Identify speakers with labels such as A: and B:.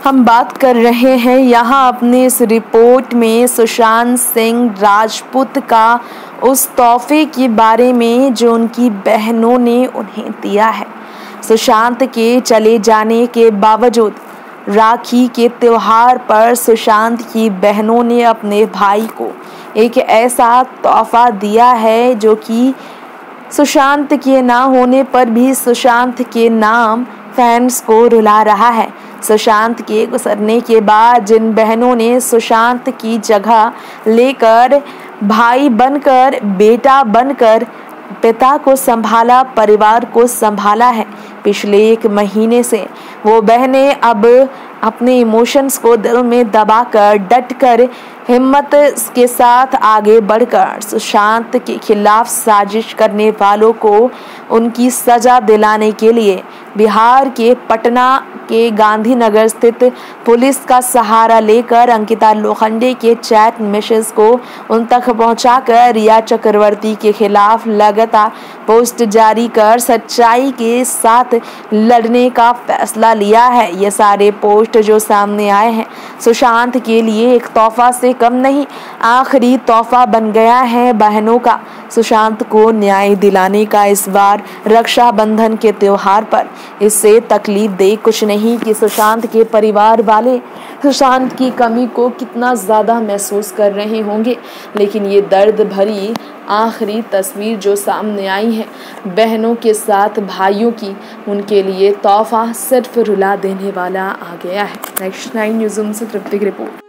A: हम बात कर रहे हैं यहाँ अपने इस रिपोर्ट में सुशांत सिंह राजपूत का उस तोहफे के बारे में जो उनकी बहनों ने उन्हें दिया है। सुशांत के चले जाने के बावजूद राखी के त्योहार पर सुशांत की बहनों ने अपने भाई को एक ऐसा तोहफा दिया है जो कि सुशांत के ना होने पर भी सुशांत के नाम फैंस को रुला रहा है। सुशांत के गुजरने के बाद जिन बहनों ने सुशांत की जगह लेकर भाई बनकर, बेटा बनकर पिता को संभाला, परिवार को संभाला है, पिछले 1 महीने से वो बहनें अब अपने इमोशंस को दिल में दबाकर डटकर हिम्मत के साथ आगे बढ़कर सुशांत के खिलाफ साजिश करने वालों को उनकी सजा दिलाने के लिए बिहार के पटना के गांधीनगर स्थित पुलिस का सहारा लेकर अंकिता लोखंडे के चैट मैसेज को उन तक पहुंचाकर रिया चक्रवर्ती के खिलाफ लगातार पोस्ट जारी कर सच्चाई के साथ लड़ने का फैसला लिया है। ये सारे पोस्ट जो सामने आए हैं सुशांत के लिए एक तोहफा से कम नहीं, आखिरी तोहफा बन गया है बहनों का सुशांत को न्याय दिलाने का। इस बार रक्षाबंधन के त्योहार पर इससे तकलीफ दे कुछ नहीं कि सुशांत के परिवार वाले सुशांत की कमी को कितना ज़्यादा महसूस कर रहे होंगे, लेकिन ये दर्द भरी आखिरी तस्वीर जो सामने आई है बहनों के साथ भाइयों की, उनके लिए तोहफा सिर्फ रुला देने वाला आ गया है। नेक्स्ट 9 न्यूज़ से तृप्ति की रिपोर्ट।